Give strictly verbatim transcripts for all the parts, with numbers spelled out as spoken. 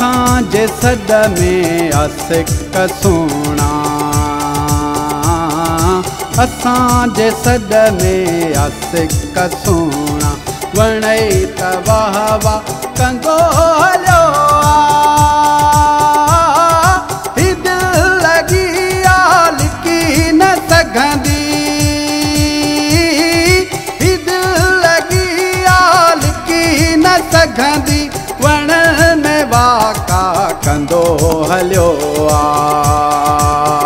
असांजे सॾ में आशिक़ सोणा, असांजे सॾ में आशिक़ सोणा, वणे त वाह वाह कंदो हलियो ही दिल लगी आ लिकी न सघंदी, ही दिल लगी आ लिकी न सघंदी, वण में वाका कंदो हलियो आ।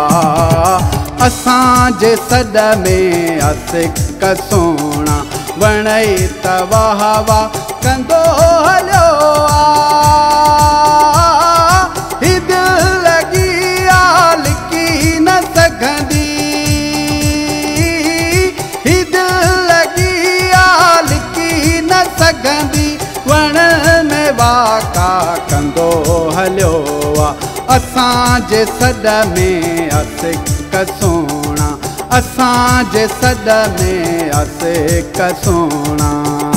असांजे सॾ में आशिक़ सोणा, वणे त वाह वाह कंदो हलियो आ। ही दिल लगी आ लिकी न सघंदी, ही दिल लगी आ लिकी न सघंदी, वण में वाका कंदो हलियो आ। असांजे सॾ में आशिक़ सोणा, असांजे सॾ में आशिक़ सोणा।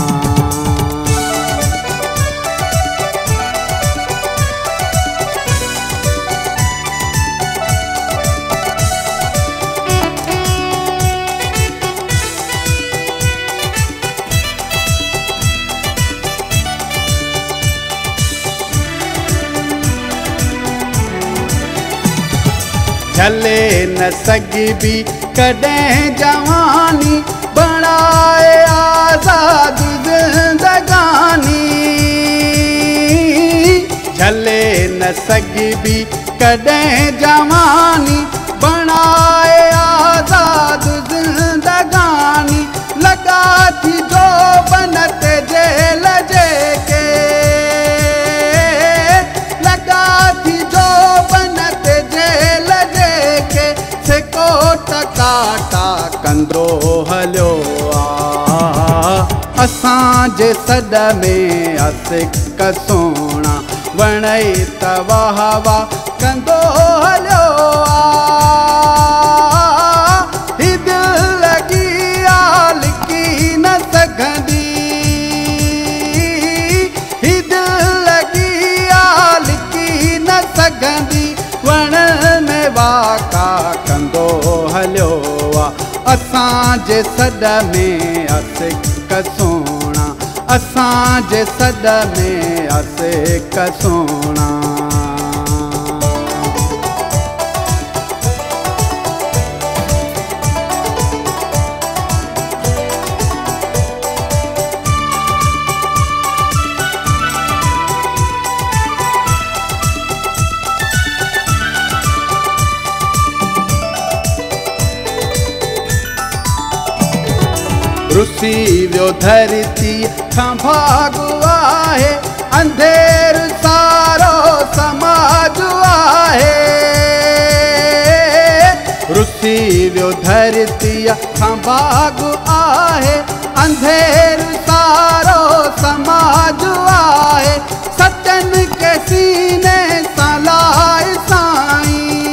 झले न सघिबी कॾहिं जवानी, बणाए आज़ाद ज़िंदगानी। झले न सघिबी कॾहिं जवानी, बणाए आज़ाद ज़िंदगानी। लॻा थी जो बन ते जेल जेके, लॻा थी जो बन ते जेल जेके, से कोट काटा कंदो हलियो आ। असांजे सॾ में आशिक़ सोणा, वणे त वाह वाह कंदो हलियो आ। ही दिल लगी आ लिकी न सघंदी, ही दिल लगी आ लिकी न सघंदी, वण में वाका कंदो हलियो आ। असांजे सॾ में आशिक़ सोणा, असांजे सॾ में आशिक़ सोणा। रुसी वियो धरती खां भाॻु आहे, अंधेर सारो समाज आहे। रुसी वियो धरती खां भाॻु आहे, अंधेर सारो समाज आहे। सचन के सीने सां लाइ साईं,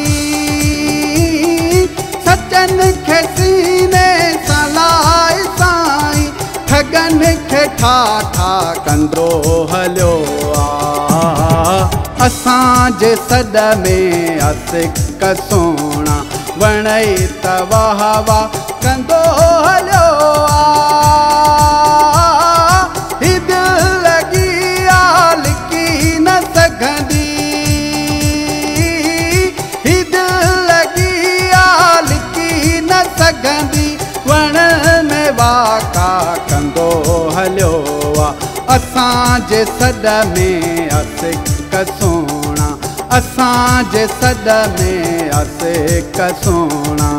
सचन के सीने सां लाइ साईं, ठगन खे ठाठा कंदो हलियो आ। असांजे सॾ में आशिक़ सोणा, वणे त वाह वाह कंदो हलियो आ। ही दिल लगी आ लिकी न सघंदी, ही दिल लगी आ लिकी न सघंदी, वण में वाका कंदो हलियो आ। असांजे सॾ में आशिक़ सोणा, असांजे सॾ में आशिक़ सोणा।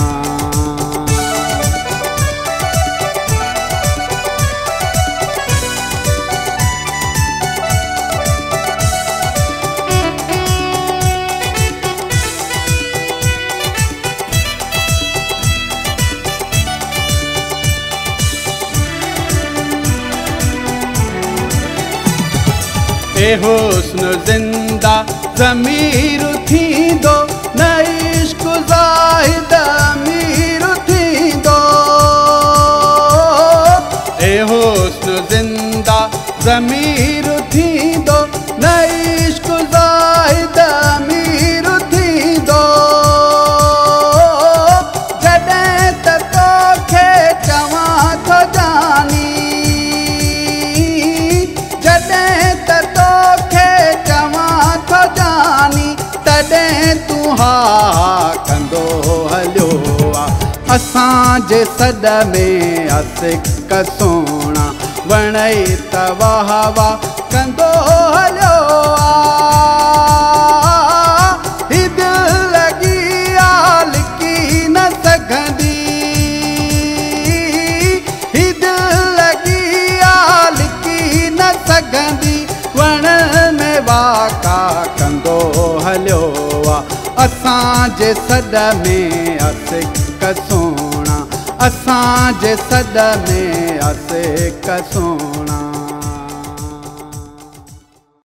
ए हुस्न जिंदा ज़मीर थींदो, न इश्क ज़ाहिद अमीर थींदो। ए हुस्न जिंदा ज़मीर थींदो, न इश्क जे सॾ में असिक सोणा वणई त वाह वाह कंदो हलियो ही दिल लगी आ लिकी न सघंदी ही दिल लगी आ लिकी न सघंदी वण में वाका कंदो हलियो असां जे सॾ में असिक सोणा असां जे सॾ में असिक सोणा।